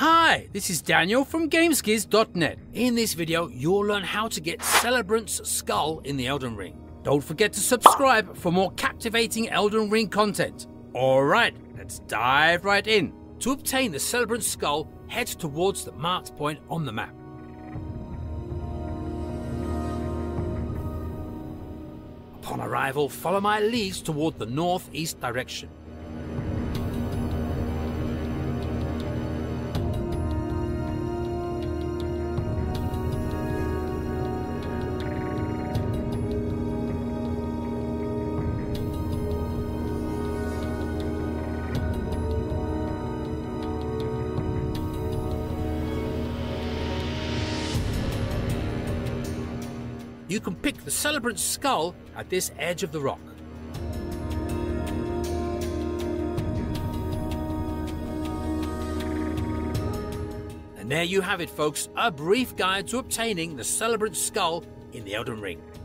Hi, this is Daniel from Gameskiz.net. In this video, you'll learn how to get Celebrant's skull in the Elden Ring. Don't forget to subscribe for more captivating Elden Ring content. Alright, let's dive right in. To obtain the Celebrant's skull, head towards the marked point on the map. Upon arrival, follow my leads toward the northeast direction. You can pick the Celebrant's skull at this edge of the rock. And there you have it, folks, a brief guide to obtaining the Celebrant's skull in the Elden Ring.